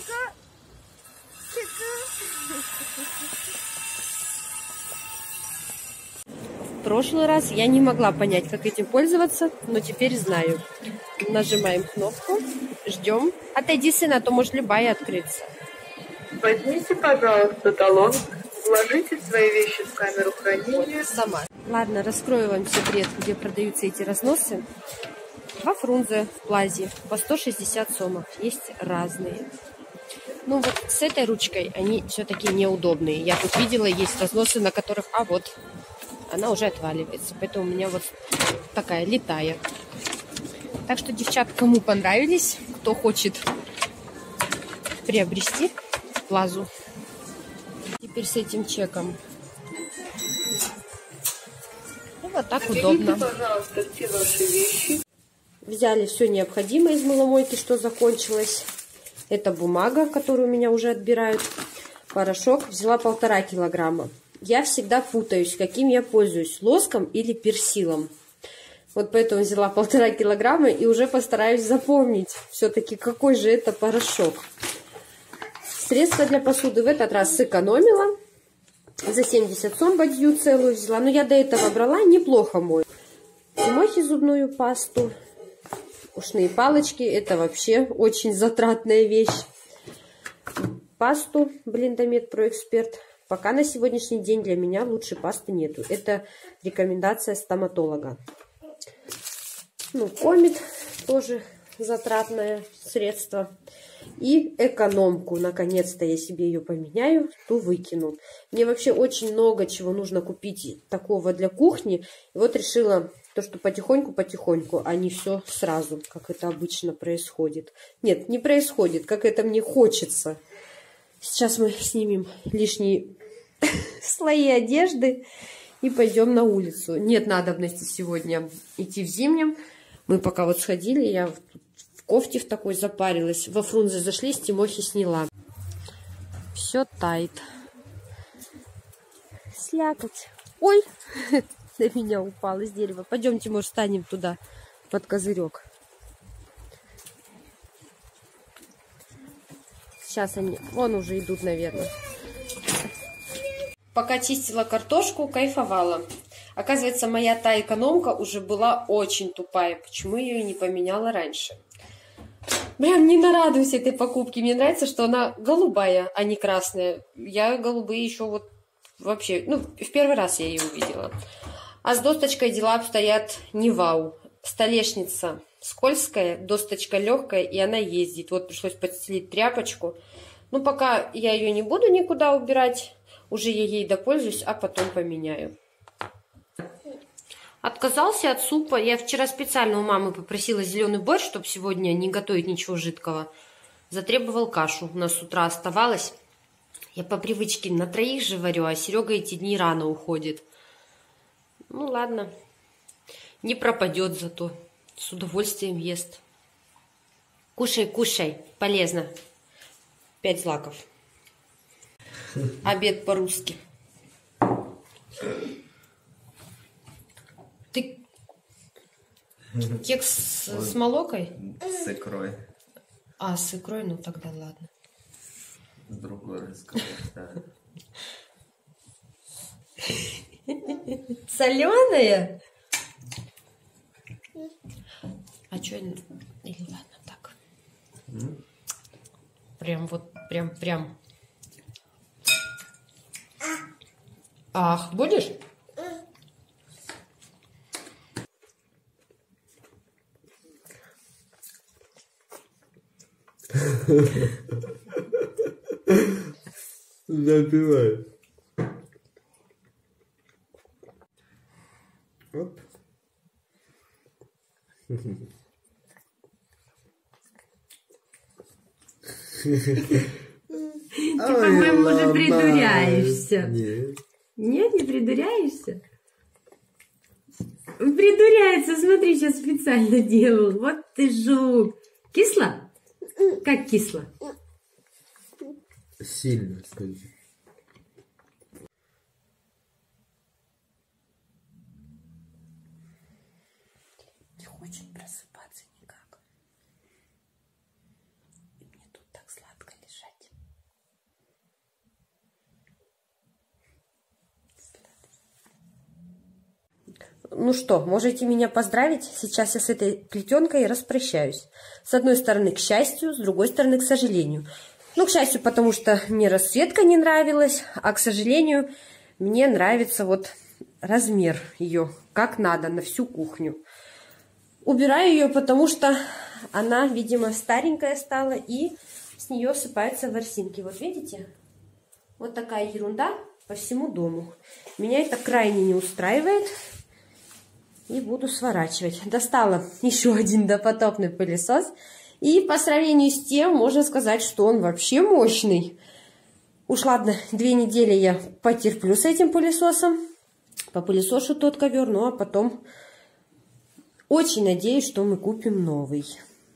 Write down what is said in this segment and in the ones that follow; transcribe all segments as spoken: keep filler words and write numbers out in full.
В прошлый раз я не могла понять, как этим пользоваться, но теперь знаю. Нажимаем кнопку, ждем. Отойди, сын, а то может любая открыться. Возьмите, пожалуйста, талон, вложите свои вещи в камеру хранения. Вот, сама. Ладно, раскрою вам секрет, где продаются эти разносы. Во Фрунзе, в Плазе, по сто шестьдесят сомов. Есть разные. Ну вот с этой ручкой они все-таки неудобные. Я тут видела, есть разносы, на которых, а вот, она уже отваливается. Поэтому у меня вот такая летая. Так что, девчат, кому понравились, кто хочет приобрести Плазу. Теперь с этим чеком. И вот так Заберите, удобно. Пожалуйста, все ваши вещи. Взяли все необходимое из мыломойки, что закончилось. Это бумага, которую у меня уже отбирают. Порошок. Взяла полтора килограмма. Я всегда путаюсь, каким я пользуюсь, лоском или персилом. Вот поэтому взяла полтора килограмма и уже постараюсь запомнить все-таки, какой же это порошок. Средство для посуды в этот раз сэкономила. За семьдесят сом бадью целую взяла. Но я до этого брала, неплохо мою. Тимохи зубную пасту. Ушные палочки. Это вообще очень затратная вещь. Пасту Блиндамед Про Эксперт. Пока на сегодняшний день для меня лучше пасты нету. Это рекомендация стоматолога. Ну, комет тоже затратное средство. И экономку. Наконец-то я себе ее поменяю, ту выкину. Мне вообще очень много чего нужно купить такого для кухни. И вот решила, то, что потихоньку-потихоньку, а не все сразу, как это обычно происходит. Нет, не происходит, как это мне хочется. Сейчас мы снимем лишние слои одежды и пойдем на улицу. Нет надобности сегодня идти в зимнем. Мы пока вот сходили, я в кофте в такой запарилась. Во Фрунзе зашли, с Тимохи сняла. Все тает. Слякоть. Ой, на меня упало с дерева. Пойдемте, может, встанем туда, под козырек. Сейчас они, вон уже идут, наверное. Пока чистила картошку, кайфовала. Оказывается, моя та экономка уже была очень тупая. Почему я ее не поменяла раньше? Прям не нарадуюсь этой покупке. Мне нравится, что она голубая, а не красная. Я голубые еще вот вообще... Ну, в первый раз я ее увидела. А с досточкой дела обстоят не вау. Столешница скользкая, досточка легкая, и она ездит. Вот пришлось подстелить тряпочку. Ну, пока я ее не буду никуда убирать. Уже я ей допользуюсь, а потом поменяю. Отказался от супа. Я вчера специально у мамы попросила зеленый борщ, чтобы сегодня не готовить ничего жидкого. Затребовал кашу. У нас с утра оставалось. Я по привычке на троих же варю, а Серега эти дни рано уходит. Ну ладно. Не пропадет зато. С удовольствием ест. Кушай, кушай. Полезно. Пять злаков. Обед по-русски. Ты кекс с, с молокой? С икрой. А, с икрой? Ну тогда ладно. С другой рассказать. Соленая? А что? Или ладно, так. Mm? Прям вот, прям, прям. Ах, будешь? Запивай. Оп. Ты, по-моему, уже придуряешься. Нет. Нет, не придуряешься? Придуряется, смотри, сейчас специально делал. Вот ты жук. Кисло? Как кисло? Сильно, скажи. Не хочет просыпаться никак. И мне тут так сладко лежать. Ну что, можете меня поздравить. Сейчас я с этой плетенкой распрощаюсь. С одной стороны, к счастью, с другой стороны, к сожалению. Ну, к счастью, потому что мне расцветка не нравилась, а к сожалению, мне нравится вот размер ее, как надо, на всю кухню. Убираю ее, потому что она, видимо, старенькая стала, и с нее осыпаются ворсинки. Вот видите? Вот такая ерунда по всему дому. Меня это крайне не устраивает. И буду сворачивать. Достала еще один допотопный пылесос. И по сравнению с тем, можно сказать, что он вообще мощный. Уж ладно, две недели я потерплю с этим пылесосом. Попылесошу тот ковер, ну а потом очень надеюсь, что мы купим новый.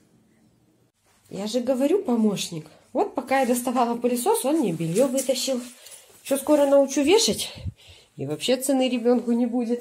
Я же говорю, помощник. Вот пока я доставала пылесос, он мне белье вытащил. Еще скоро научу вешать. И вообще цены ребенку не будет.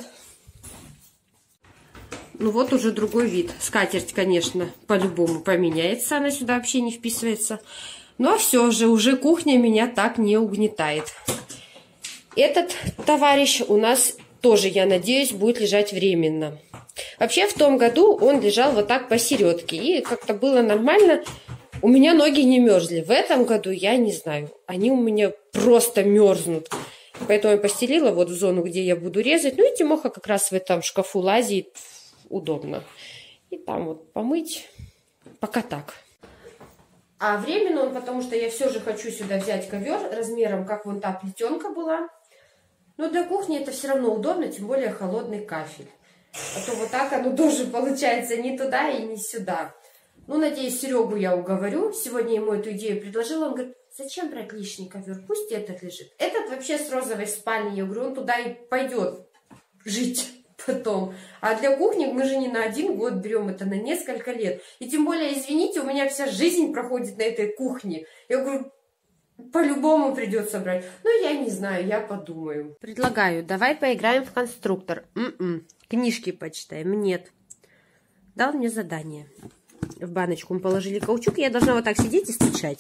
Ну вот уже другой вид. Скатерть, конечно, по-любому поменяется. Она сюда вообще не вписывается. Но все же, уже кухня меня так не угнетает. Этот товарищ у нас тоже, я надеюсь, будет лежать временно. Вообще в том году он лежал вот так посередке. И как-то было нормально. У меня ноги не мерзли. В этом году я не знаю. Они у меня просто мерзнут. Поэтому я постелила вот в зону, где я буду резать. Ну и Тимоха как раз в этом шкафу лазит. Удобно. И там вот помыть. Пока так. А временно он, потому что я все же хочу сюда взять ковер размером, как вон та плетенка была. Но для кухни это все равно удобно, тем более холодный кафель. А то вот так оно тоже получается ни туда и ни сюда. Ну, надеюсь, Серегу я уговорю. Сегодня ему эту идею предложила. Он говорит, зачем брать лишний ковер? Пусть этот лежит. Этот вообще с розовой спальни. Я говорю, он туда и пойдет жить потом. А для кухни мы же не на один год берем, это на несколько лет. И тем более, извините, у меня вся жизнь проходит на этой кухне. Я говорю, по-любому придется брать. Ну, я не знаю, я подумаю. Предлагаю, давай поиграем в конструктор. М-м. Книжки почитаем. Нет. Дал мне задание. В баночку мы положили каучук, и я должна вот так сидеть и стучать.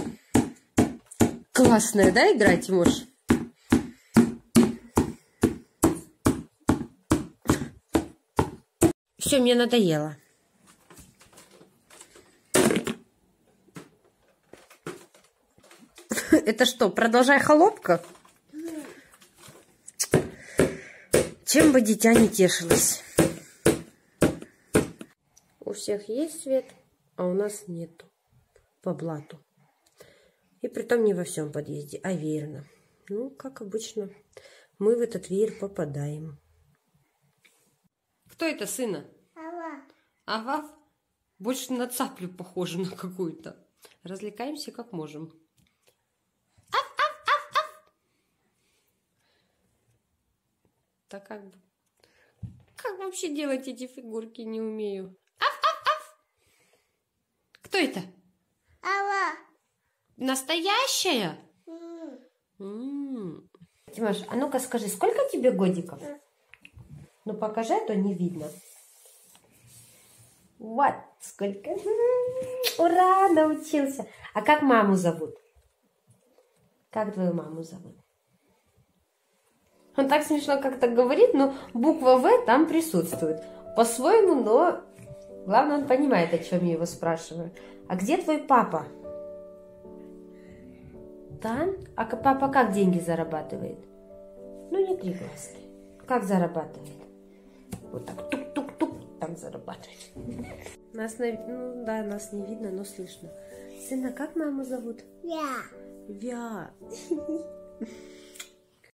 Классная, да, игра, Тимош? Все, мне надоело. Это что, продолжай холопка? Чем бы дитя не тешилось? У всех есть свет, а у нас нету. По блату. И притом не во всем подъезде, а веерно. Ну, как обычно, мы в этот веер попадаем. Кто это, сына? Ава. Ага. Больше на цаплю похоже на какую-то. Развлекаемся как можем. Аф, аф, аф, аф. Так как бы... Как вообще делать эти фигурки, не умею. Аф, аф, аф. Кто это? Ава. Настоящая? М-м-м. Тимош, а ну-ка скажи, сколько тебе годиков? Ну покажи, а то не видно. Вот сколько. Ура, научился. А как маму зовут? Как твою маму зовут? Он так смешно как-то говорит, но буква В там присутствует. По-своему, но главное, он понимает, о чем я его спрашиваю. А где твой папа? Там? А папа как деньги зарабатывает? Ну, не три глазки. Как зарабатывает? Вот так тук-тук-тук, так зарабатывает. Нас, на... ну да, нас не видно, но слышно. Сына, как маму зовут? Я. Вя.